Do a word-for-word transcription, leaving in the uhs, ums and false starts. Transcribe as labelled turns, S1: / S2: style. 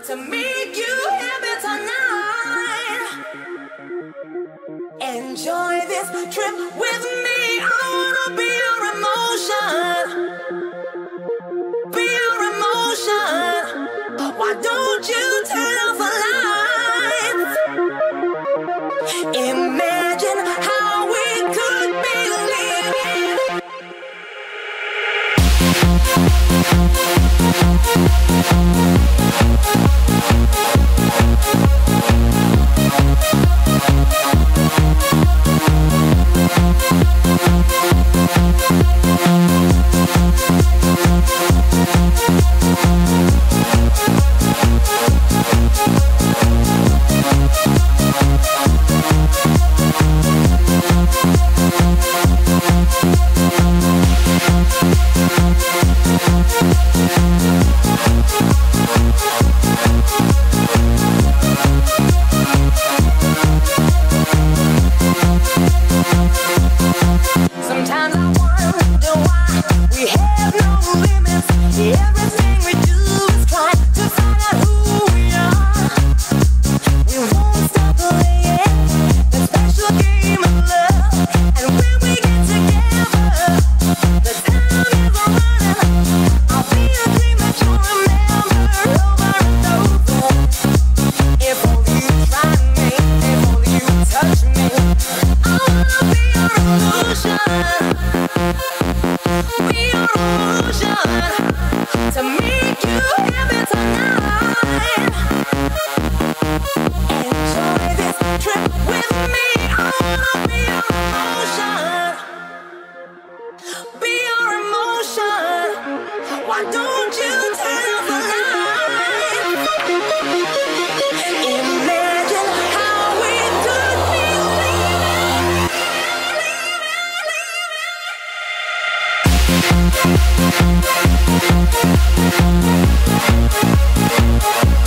S1: to make you happy tonight. Enjoy this trip with me. I wanna be your emotion, be your emotion. Why don't you turn off the lights? Imagine how we could be living. Sometimes I wonder why we have no limits. Everything we do is try to find out who we are. We won't stop playing the special game of love. And when we get together, the time is running. I'll be a dream that you'll remember over and over. If only you try me, if only you touch me, I wanna be your illusion. Be your illusion to make you happy tonight. Enjoy this trip with me. I wanna be your emotion, be your emotion. Why don't you turn off the lights? Imagine how we could be living. Living, living, living.